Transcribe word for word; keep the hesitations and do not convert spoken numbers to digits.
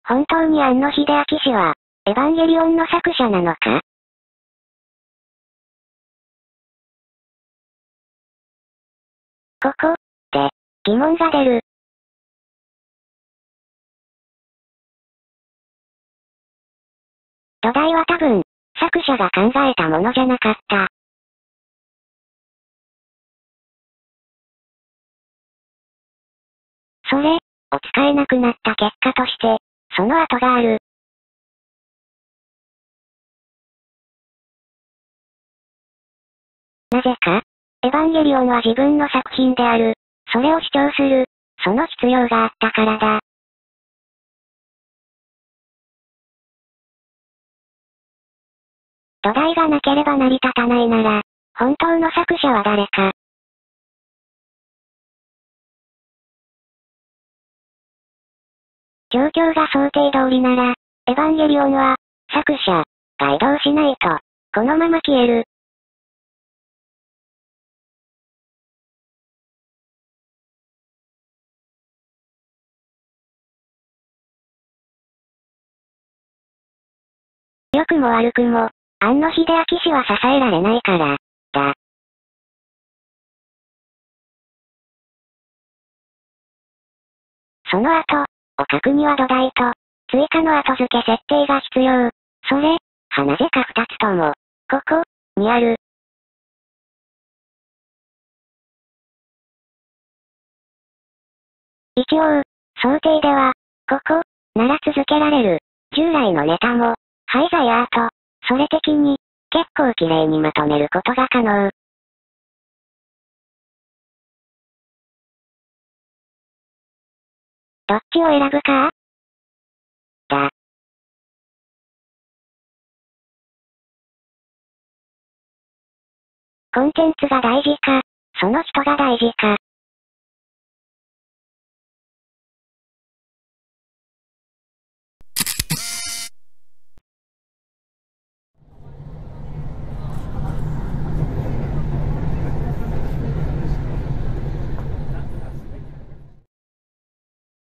本当に庵野秀明氏は、エヴァンゲリオンの作者なのか？ここ、で、疑問が出る。土台は多分、作者が考えたものじゃなかった。それ、を使えなくなった結果として、その後がある。なぜか、エヴァンゲリオンは自分の作品である。それを主張する。その必要があったからだ。土台がなければ成り立たないなら、本当の作者は誰か。状況が想定通りなら、エヴァンゲリオンは、作者、が移動しないと、このまま消える。良くも悪くも、庵野秀明氏は支えられないから、だ。その後、を書くには土台と、追加の後付け設定が必要。それ、はなぜか二つとも、ここ、にある。一応、想定では、ここ、なら続けられる。従来のネタも、廃材アート、それ的に、結構綺麗にまとめることが可能。どっちを選ぶか？だ。コンテンツが大事か、その人が大事か。